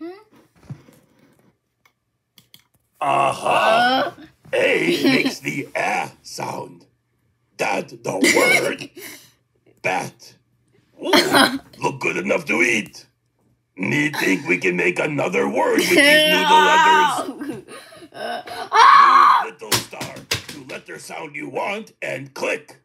Aha! A makes the sound. That the word bat. Ooh, look good enough to eat. Me think we can make another word with these noodle letters. Use little star to letter sound you want and click.